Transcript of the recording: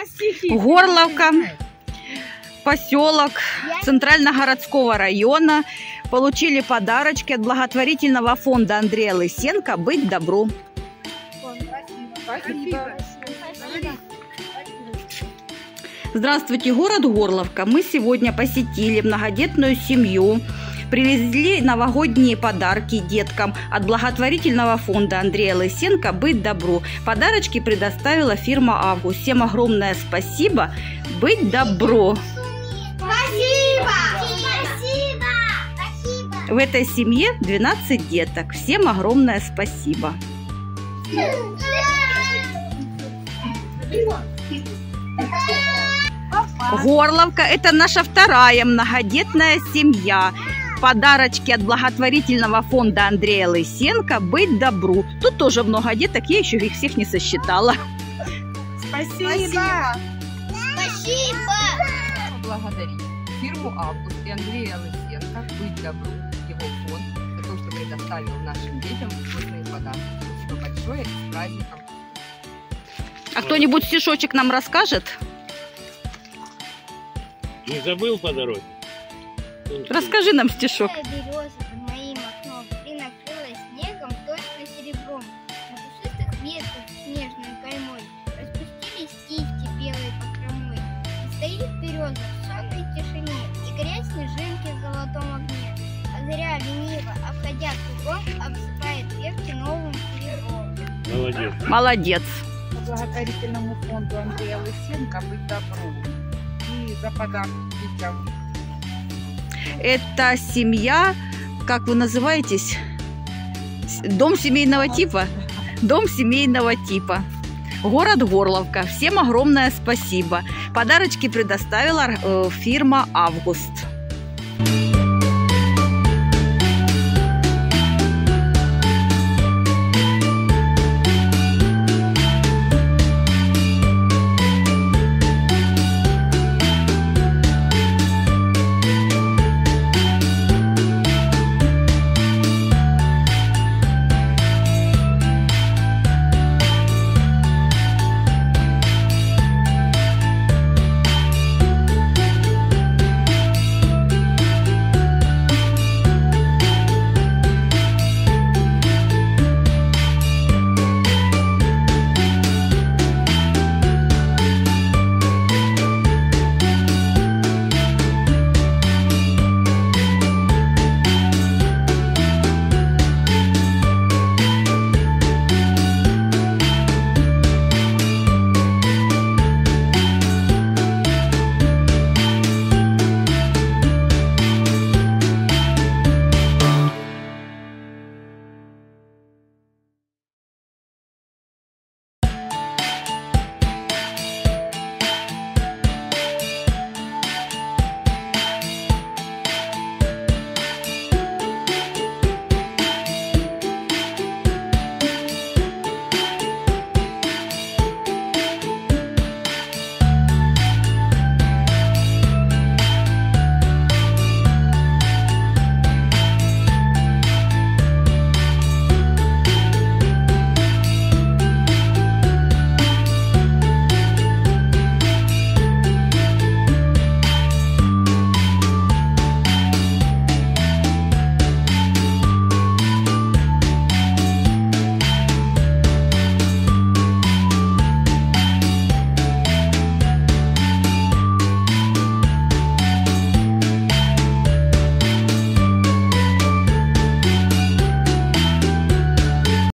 Горловка, поселок Центральногородского района. Получили подарочки от благотворительного фонда Андрея Лысенко «Быть добру». Спасибо. Здравствуйте, город Горловка. Мы сегодня посетили многодетную семью. Привезли новогодние подарки деткам от благотворительного фонда Андрея Лысенко «Быть добру». Подарочки предоставила фирма «Август». Всем огромное спасибо. «Быть добру». Спасибо. Спасибо. В этой семье 12 деток. Всем огромное спасибо. Горловка – это наша вторая многодетная семья. Подарочки от благотворительного фонда Андрея Лысенко «Быть добру». Тут тоже много деток, я еще их всех не сосчитала. Спасибо. Спасибо. Благодарить фирму «Август» и Андрея Лысенко «Быть добру», его фонд, за то, что предоставил нашим детям вкусные подарки. Спасибо большое и с праздником. А кто-нибудь стишочек нам расскажет? Не забыл по дороге? Расскажи нам стишок. Береза под моим окном принакрылась снегом, точно серебром. На пушистых ветках снежной каймой распустились кисти белой покромой. И стоит береза в сонной тишине, и горят снежинки в золотом огне. А заря лениво, обходя кругом, обсыпает ветки новым серебром. Молодец. Молодец. Благотворительному фонду Андрея Лысенко «Быть добру» и за подарки детям. Это семья, как вы называетесь? Дом семейного типа? Дом семейного типа. Город Горловка. Всем огромное спасибо. Подарочки предоставила фирма «Август».